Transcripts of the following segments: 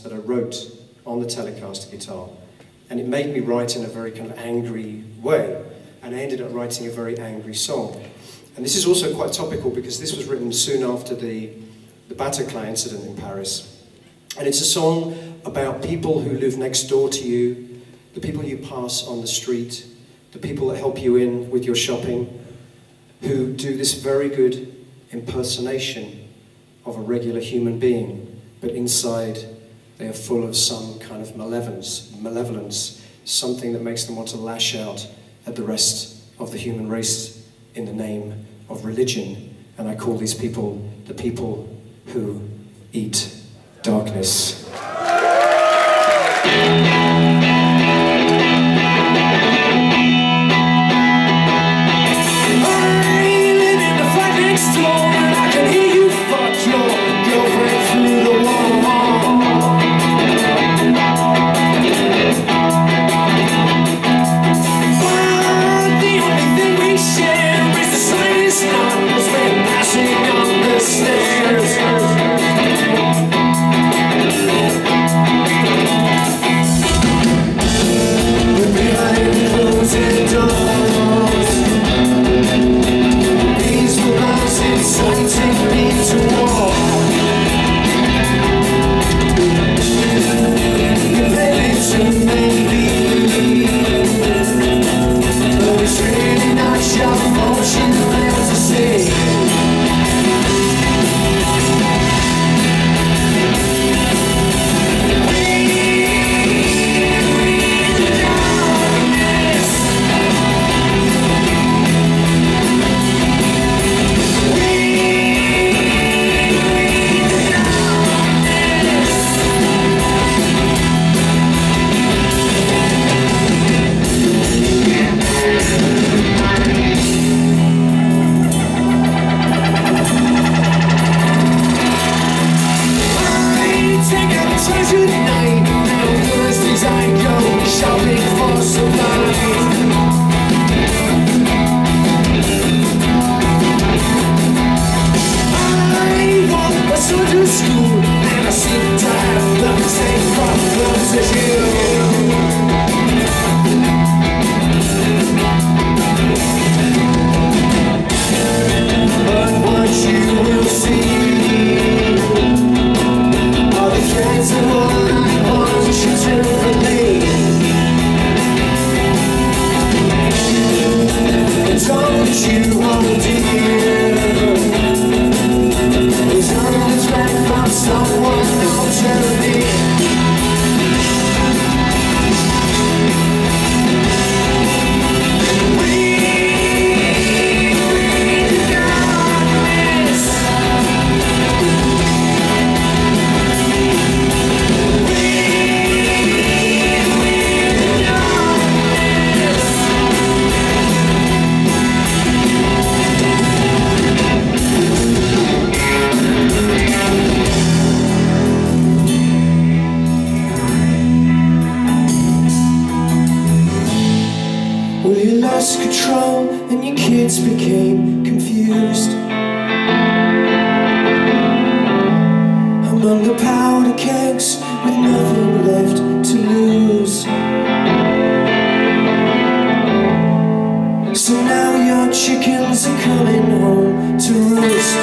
that I wrote on the Telecaster guitar. And it made me write in a very kind of angry way. And I ended up writing a very angry song. And this is also quite topical because this was written soon after the Bataclan incident in Paris. And it's a song about people who live next door to you, the people you pass on the street, the people that help you in with your shopping, who do this very good impersonation of a regular human being, but inside they are full of some kind of malevolence, something that makes them want to lash out at the rest of the human race in the name of religion. And I call these people the people who eat darkness. lost control and your kids became confused. Among the powder kegs with nothing left to lose. So now your chickens are coming home to roost.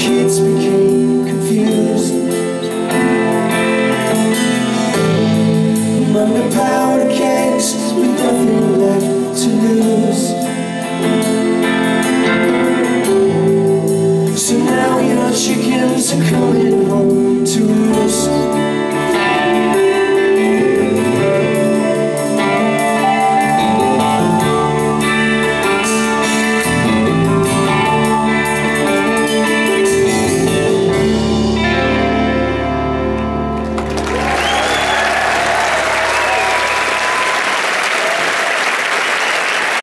kids became confused. Among the powder kegs with nothing left to lose. So now your chickens are coming